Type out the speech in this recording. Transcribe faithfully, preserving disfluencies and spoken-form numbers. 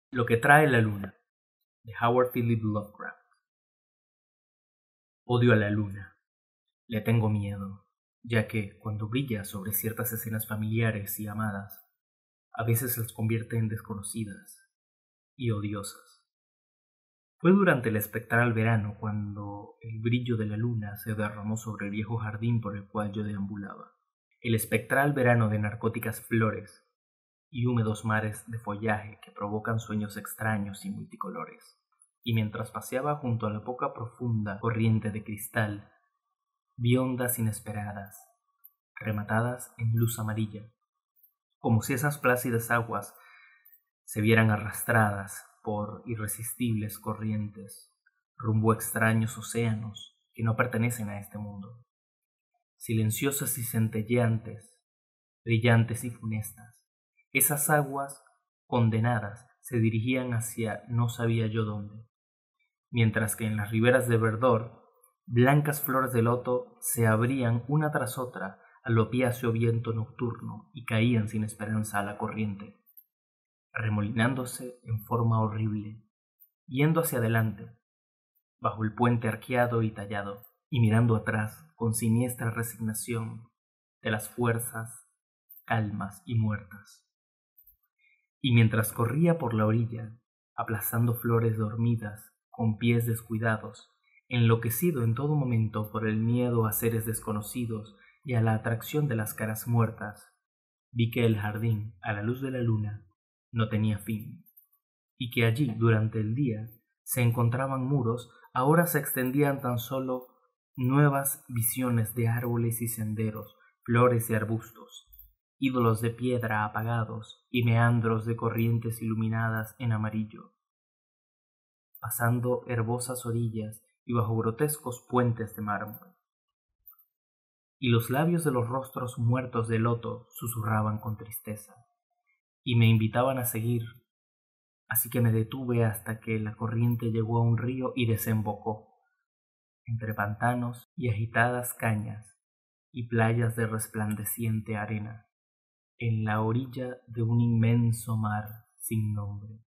Lo que trae la luna, de Howard Phillips Lovecraft. Odio a la luna. Le tengo miedo, ya que, cuando brilla sobre ciertas escenas familiares y amadas, a veces las convierte en desconocidas y odiosas. Fue durante el espectral verano cuando el brillo de la luna se derramó sobre el viejo jardín por el cual yo deambulaba. El espectral verano de narcóticas flores y húmedos mares de follaje que provocan sueños extraños y multicolores. Y mientras paseaba junto a la poca profunda corriente de cristal, vi ondas inesperadas, rematadas en luz amarilla, como si esas plácidas aguas se vieran arrastradas por irresistibles corrientes rumbo a extraños océanos que no pertenecen a este mundo, silenciosas y centelleantes, brillantes y funestas. Esas aguas condenadas se dirigían hacia no sabía yo dónde, mientras que en las riberas de verdor blancas flores de loto se abrían una tras otra al opiáceo viento nocturno y caían sin esperanza a la corriente, remolinándose en forma horrible, yendo hacia adelante, bajo el puente arqueado y tallado, y mirando atrás con siniestra resignación de las fuerzas calmas y muertas. Y mientras corría por la orilla, aplastando flores dormidas con pies descuidados, enloquecido en todo momento por el miedo a seres desconocidos y a la atracción de las caras muertas, vi que el jardín, a la luz de la luna, no tenía fin, y que allí, durante el día, se encontraban muros, ahora se extendían tan solo nuevas visiones de árboles y senderos, flores y arbustos, ídolos de piedra apagados y meandros de corrientes iluminadas en amarillo, pasando herbosas orillas y bajo grotescos puentes de mármol. Y los labios de los rostros muertos de loto susurraban con tristeza, y me invitaban a seguir, así que me detuve hasta que la corriente llegó a un río y desembocó, entre pantanos y agitadas cañas y playas de resplandeciente arena, en la orilla de un inmenso mar sin nombre.